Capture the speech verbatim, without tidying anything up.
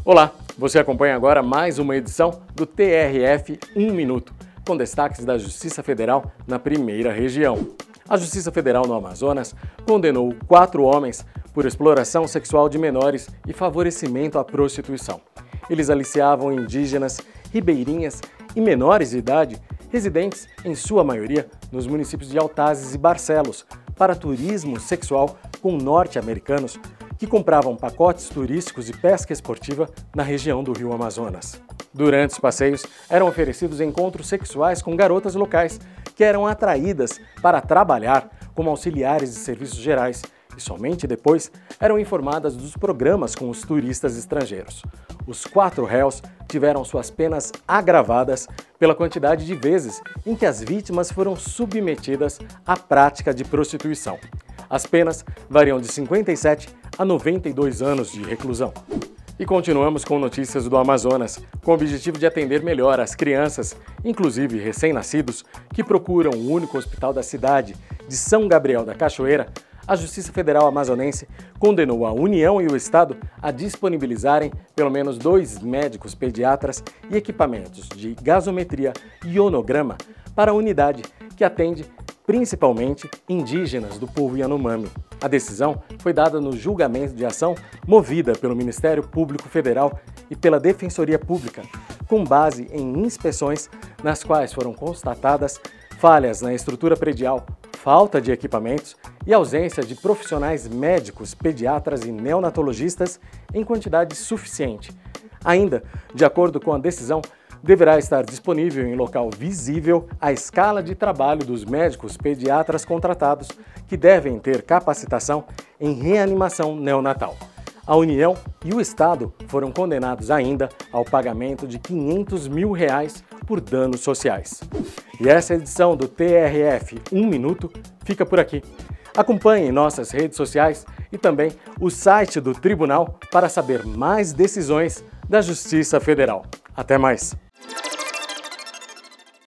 Olá, você acompanha agora mais uma edição do T R F um Minuto, com destaques da Justiça Federal na primeira região. A Justiça Federal no Amazonas condenou quatro homens por exploração sexual de menores e favorecimento à prostituição. Eles aliciavam indígenas, ribeirinhas e menores de idade, residentes, em sua maioria, nos municípios de Altazes e Barcelos, para turismo sexual com norte-americanos que compravam pacotes turísticos de pesca esportiva na região do Rio Amazonas. Durante os passeios, eram oferecidos encontros sexuais com garotas locais que eram atraídas para trabalhar como auxiliares de serviços gerais e somente depois eram informadas dos programas com os turistas estrangeiros. Os quatro réus tiveram suas penas agravadas pela quantidade de vezes em que as vítimas foram submetidas à prática de prostituição. As penas variam de cinquenta e sete a noventa e dois anos de reclusão. E continuamos com notícias do Amazonas, com o objetivo de atender melhor as crianças, inclusive recém-nascidos, que procuram o único hospital da cidade de São Gabriel da Cachoeira. A Justiça Federal Amazonense condenou a União e o Estado a disponibilizarem pelo menos dois médicos pediatras e equipamentos de gasometria e ionograma para a unidade que atende principalmente indígenas do povo Yanomami. A decisão foi dada no julgamento de ação movida pelo Ministério Público Federal e pela Defensoria Pública, com base em inspeções nas quais foram constatadas falhas na estrutura predial, falta de equipamentos e ausência de profissionais médicos, pediatras e neonatologistas em quantidade suficiente. Ainda, de acordo com a decisão, deverá estar disponível em local visível a escala de trabalho dos médicos pediatras contratados, que devem ter capacitação em reanimação neonatal. A União e o Estado foram condenados ainda ao pagamento de quinhentos mil reais por danos sociais. E essa edição do T R F um Minuto fica por aqui. Acompanhe nossas redes sociais e também o site do Tribunal para saber mais decisões da Justiça Federal. Até mais!